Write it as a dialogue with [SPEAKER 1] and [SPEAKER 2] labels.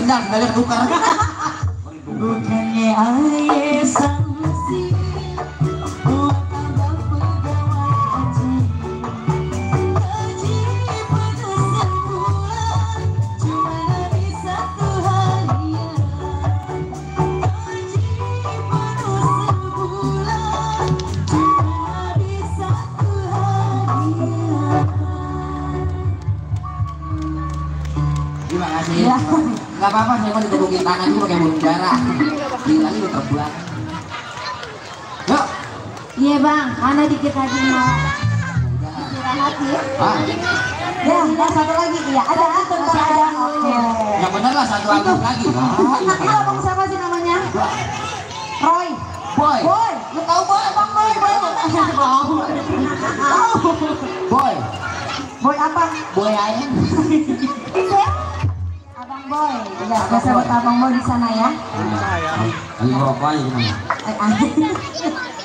[SPEAKER 1] sendal sendalnya tukar.
[SPEAKER 2] Bukannya ayah sanksi buat ada pegawai haji penuh sebulan cuma dari satu harian haji penuh sebulan cuma dari satu harian.
[SPEAKER 1] Terima kasih. Gak apa-apa, saya mau ditemukin tangan juga pakai mulut darah. Gila lu terbuat. Yuk.
[SPEAKER 2] Iya bang, karena dikit lagi mau istirahat ya. Ya, dan satu lagi ya. Ada masih ada. Oke.
[SPEAKER 1] Ya bener lah satu album lagi.
[SPEAKER 2] Itu abang siapa sih namanya? Roy.
[SPEAKER 1] Boy.
[SPEAKER 2] Boy, lu tahu Boy? Bang Boy, Boy. Tahu.
[SPEAKER 1] Boy.
[SPEAKER 2] Boy apa?
[SPEAKER 1] Boy ayam.
[SPEAKER 2] Abang Boy. Ya, biasa buat Abang Boy di sana ya.
[SPEAKER 1] Lagi rokok aja gimana?